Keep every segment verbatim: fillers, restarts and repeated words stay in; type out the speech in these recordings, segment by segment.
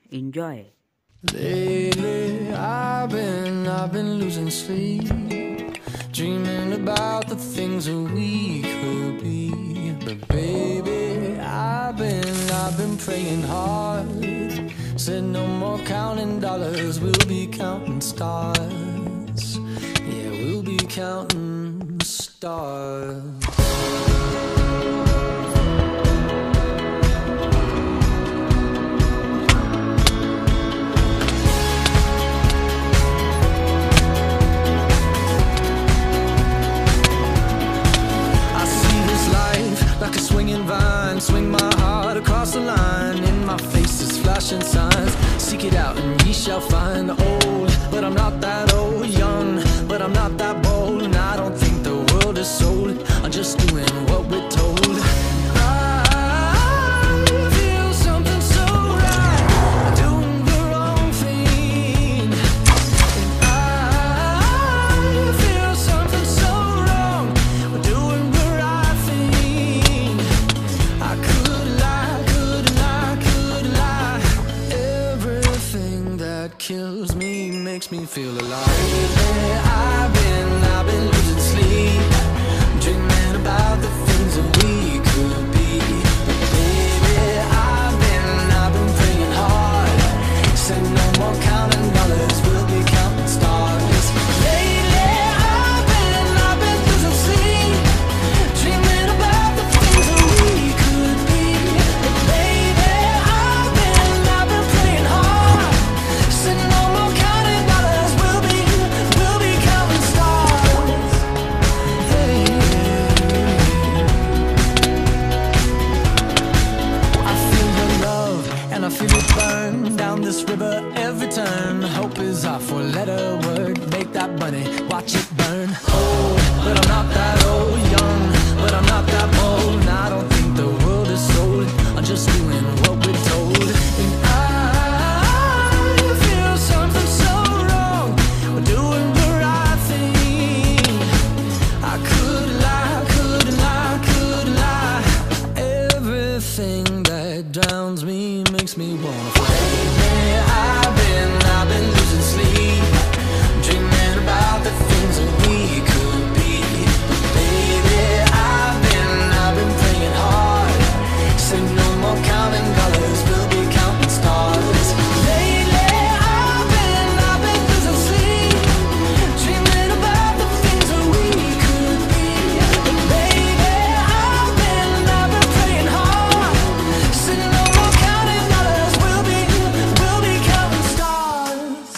Enjoy. Lately, I've been, I've been losing sleep, dreaming about the things that we could be. But baby, I've been, I've been praying hard. Said no more counting dollars, we'll be counting stars. Yeah, we'll be counting stars. Like a swinging vine, swing my heart across the line. In my face is flashing signs. Seek it out and ye shall find. Old, but I'm not that old. Young, but I'm not that bold. And I don't think the world is sold. I'm just doing what we're told. I feel something so right, doing the wrong thing. And I feel something so wrong, doing the right thing. I could lie, could lie, could lie. Everything that kills me makes me feel alive. Yeah, I've been, I've been losing sleep, dreaming about the things that we could be. But baby, I've been, I've been praying hard. Said no more counting dollars, we'll be counting stars. Lately, I've been, I've been losing sleep, dreaming about the things that we could be. But baby, I've been, I've been praying hard. Said no more counting dollars, we'll be, we'll be counting stars. Hey, I feel your love and I feel it burn down this river every turn. Hope is our four-letter word. Make that money, watch it burn. Old, but I'm not that old. Young, but I'm not that bold. And I don't think the world is sold. I'm just doing what we're told. And I feel something so wrong. We're doing the right thing. I could lie, could lie, could lie. Everything that drowns me makes me wanna fly. Lately, I've been, I've been losing sleep, dreaming about the things that we could be. But baby, I've been, I've been praying hard. Said no more counting dollars, we'll be counting stars. Lately, I've been, I've been losing sleep, dreaming about the things that we could be. But baby, I've been, I've been praying hard. Said no more counting dollars, we'll be, we'll be counting stars.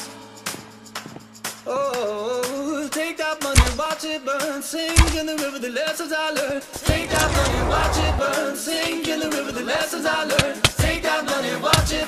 Oh, take that money, watch it burn, sink in the river, the lessons I learned. Take that money, watch it burn, sink in the river, the lessons I learned. Take that money, watch it